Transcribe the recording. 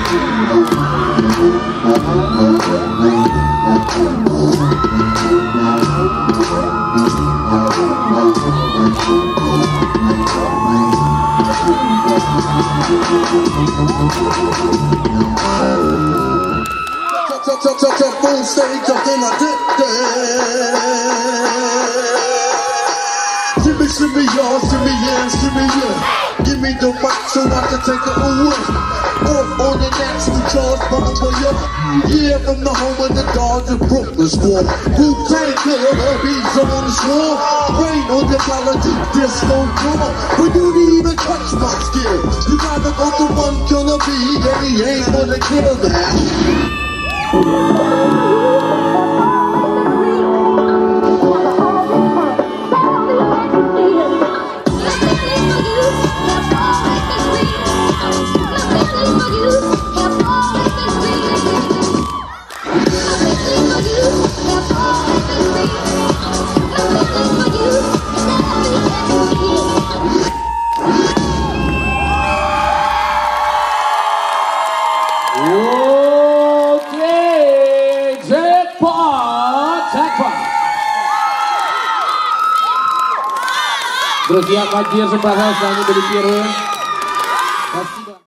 Full stage up in a dip Shimmy y'all, shimmy yeah, shimmy yeah. Give me the mic so I can take it away. Off on the national charts, Bumble yeah, from the home of the Dodgers and Brooklyn squad. Wu-Tang Killer, beats on the swarm. Rain on the melody, disco drummer. But you didn't even touch my skill. You gotta go to one killer bee, and he ain't gonna kill that. Друзья, поддержим, пожалуйста, они были первые.